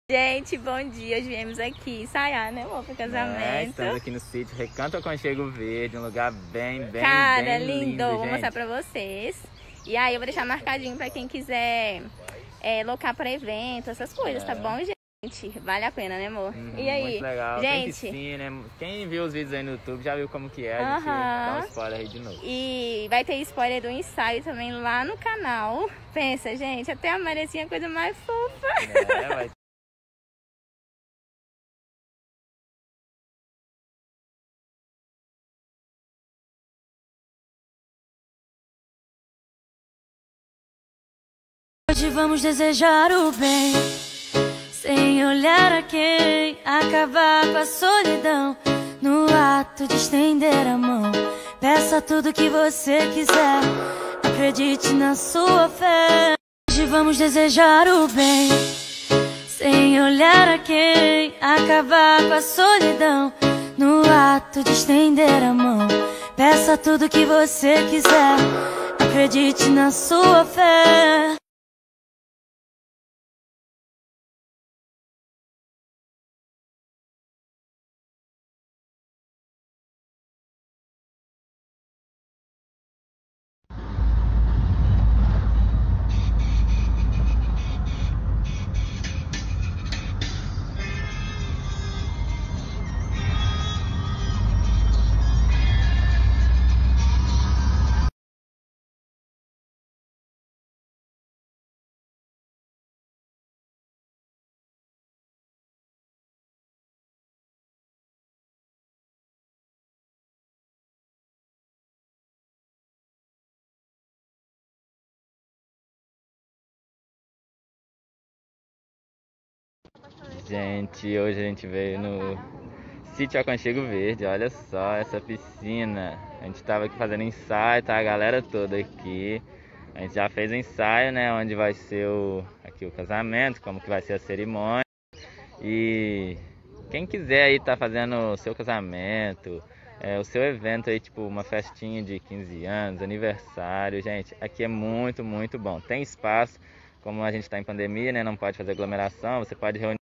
Gente, bom dia. Hoje viemos aqui ensaiar, né, amor, pro casamento. Estamos aqui no sítio Recanto Aconchego Verde, um lugar bem Cara, lindo, lindo. Vou gente. mostrar pra vocês. E aí eu vou deixar marcadinho pra quem quiser locar pra evento, essas coisas, tá bom, gente? Vale a pena, né, amor? E aí, muito legal. gente? Tem piscina, quem viu os vídeos aí no YouTube já viu como que é. A gente dá um spoiler aí de novo. E vai ter spoiler do ensaio também lá no canal. Pensa, gente, até a Marecinha é a coisa mais fofa. Vai Hoje vamos desejar o bem, sem olhar a quem, acabar com a solidão. No ato de estender a mão, peça tudo que você quiser, acredite na sua fé. Hoje vamos desejar o bem, sem olhar a quem, acabar com a solidão. No ato de estender a mão, peça tudo que você quiser, acredite na sua fé. Gente, hoje a gente veio no sítio Aconchego Verde, olha só essa piscina. A gente tava aqui fazendo ensaio, tá a galera toda aqui. A gente já fez o ensaio, né, onde vai ser aqui o casamento, como que vai ser a cerimônia. E quem quiser aí tá fazendo o seu casamento, o seu evento aí, tipo uma festinha de 15 anos, aniversário, gente, aqui é muito bom. Tem espaço, como a gente tá em pandemia, né, não pode fazer aglomeração, você pode reunir